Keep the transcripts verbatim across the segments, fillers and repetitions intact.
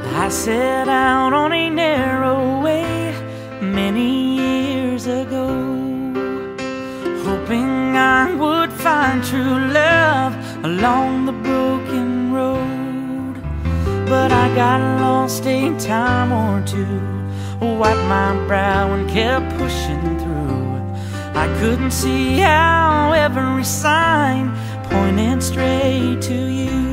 I set out on a narrow way many years ago, hoping I would find true love along the broken road. But I got lost a time or two, wiped my brow and kept pushing through. I couldn't see how every sign pointed straight to you,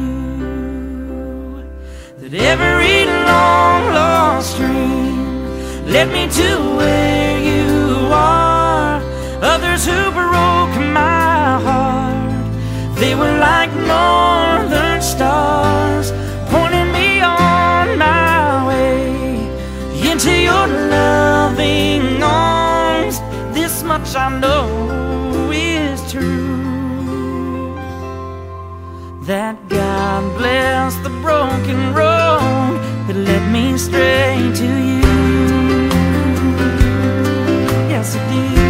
that every long lost dream led me to where you are. Others who broke my heart, they were like northern stars, pointing me on my way into your loving arms. This much I know is true, that God bless the broken road that led me straight to you. Yes, it did.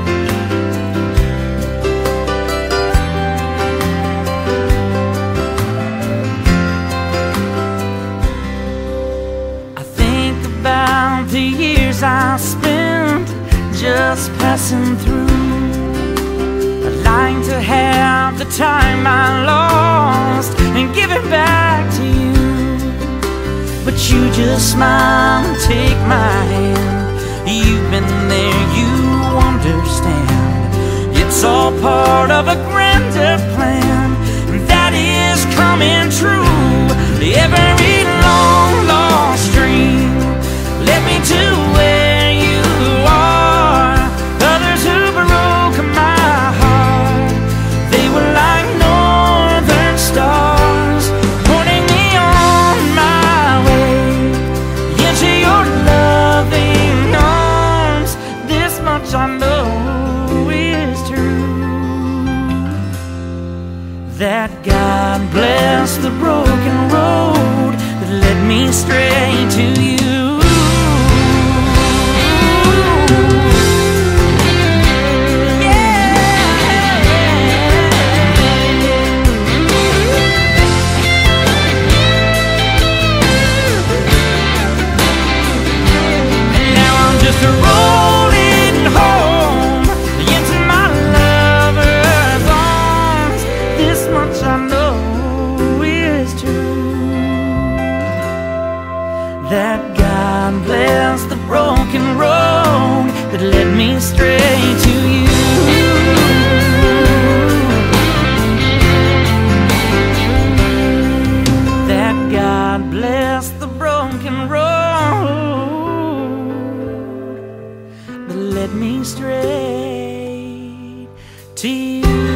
I think about the years I spent just passing through. I'd like to have the time I lost and give it back to you, but you just smile and take my hand. You've been there, you understand. It's all part of a grander plan that is coming true. Every long lost dream led me to where you are. Others who broke my heart, they were like northern stars, pointing me on my way into your loving arms. This much I know is true, that God bless the broken road that led me straight to you. Just rolling home into my lover's arms. This much I know is true, that God bless the broken road that led me straight to you. That God bless the broken road led me straight to you.